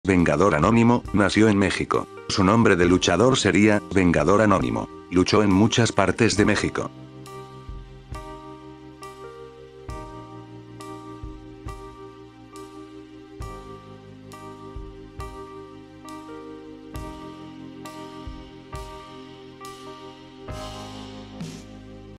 Vengador Anónimo, nació en México. Su nombre de luchador sería, Vengador Anónimo. Luchó en muchas partes de México.